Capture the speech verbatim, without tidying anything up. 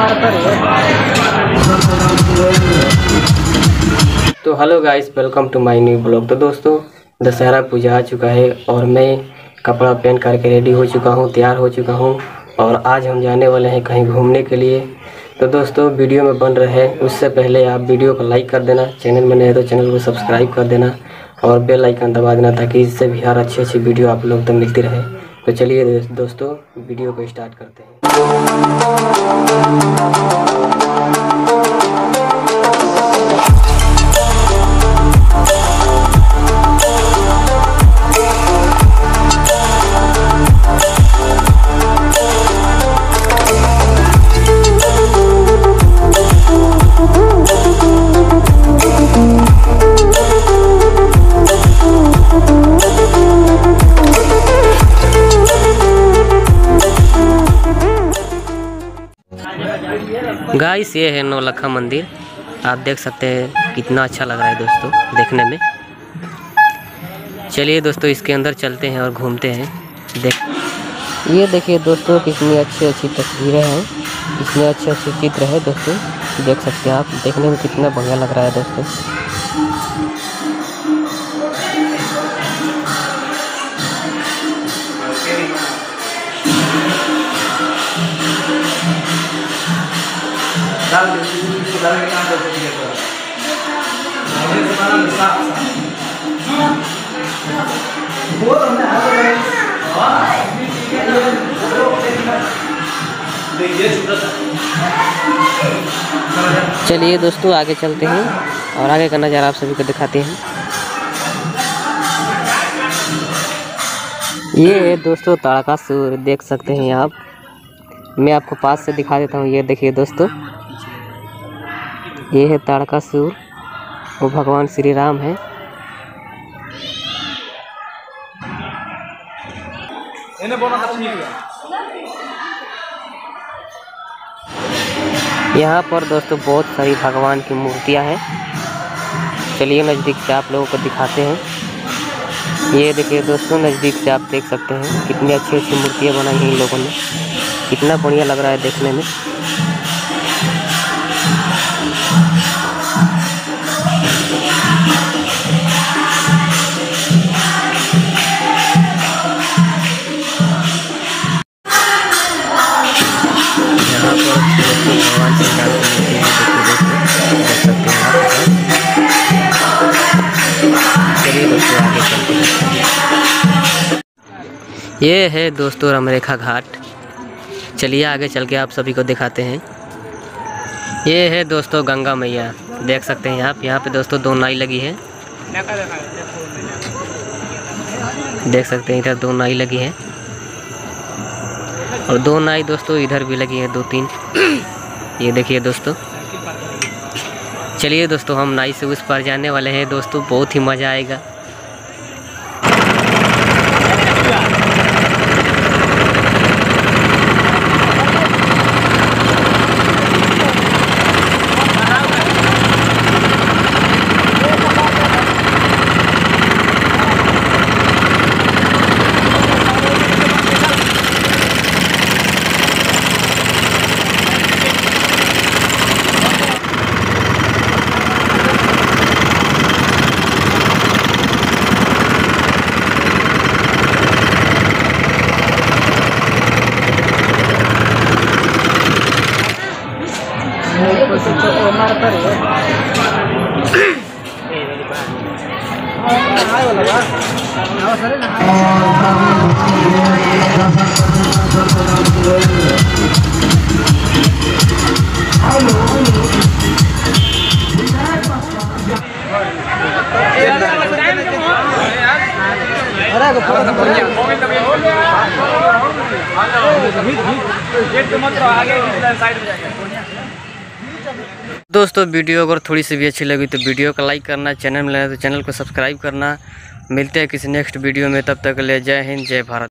तो hello guys, welcome to my new blog. तो दोस्तों, दशहरा पूजा आ चुका है और मैं कपड़ा पहन करके रेडी हो चुका हूँ, तैयार हो चुका हूँ और आज हम जाने वाले हैं कहीं घूमने के लिए। तो दोस्तों, वीडियो में बन रहे हैं उससे पहले आप वीडियो को लाइक कर देना, चैनल में नए हैं तो चैनल को सब्सक्राइब कर देना और बेल आइकन दबा देना ताकि इससे भी हर अच्छी अच्छी वीडियो आप लोग तक मिलती रहे। तो चलिए दोस्तों, वीडियो को स्टार्ट करते हैं। गाइस, ये है नौलखा मंदिर। आप देख सकते हैं कितना अच्छा लग रहा है दोस्तों देखने में। चलिए दोस्तों, इसके अंदर चलते हैं और घूमते हैं। देख ये देखिए दोस्तों, कितनी अच्छी अच्छी तस्वीरें हैं, कितने अच्छे अच्छे चित्र है दोस्तों। देख सकते हैं आप, देखने में कितना बढ़िया लग रहा है दोस्तों। चलिए दोस्तों, आगे चलते हैं और आगे का नज़ारा आप सभी को दिखाते हैं। ये है दोस्तों तारकासुर, देख सकते हैं आप। मैं आपको पास से दिखा देता हूँ। ये देखिए दोस्तों, ये है तारकासुर, वो भगवान श्री राम है। यहाँ पर दोस्तों बहुत सारी भगवान की मूर्तियाँ हैं। चलिए नज़दीक से आप लोगों को दिखाते हैं। ये देखिए दोस्तों, नज़दीक से आप देख सकते हैं कितनी अच्छी अच्छी मूर्तियाँ बनाई हैं इन लोगों ने। कितना बढ़िया लग रहा है देखने में। यहाँ पर भगवान श्री राम की मूर्ति है, देख सकते हैं आप। चलिए दोस्तों, आगे चलते हैं। ये है दोस्तों रामरेखा घाट। चलिए आगे चल के आप सभी को दिखाते हैं। ये है दोस्तों गंगा मैया, देख सकते हैं आप। यहाँ पे दोस्तों दो नाई लगी है, देख सकते हैं। इधर दो नाई लगी है और दो नाई दोस्तों इधर भी लगी है, दो तीन। ये देखिए दोस्तों। चलिए दोस्तों, हम नाई से उस पार जाने वाले हैं दोस्तों, बहुत ही मज़ा आएगा। दोस्तों, वीडियो अगर थोड़ी सी भी अच्छी लगी तो वीडियो को लाइक करना, चैनल में नए तो चैनल को सब्सक्राइब करना। मिलते हैं किसी नेक्स्ट वीडियो में, तब तक के लिए जय हिंद, जय भारत।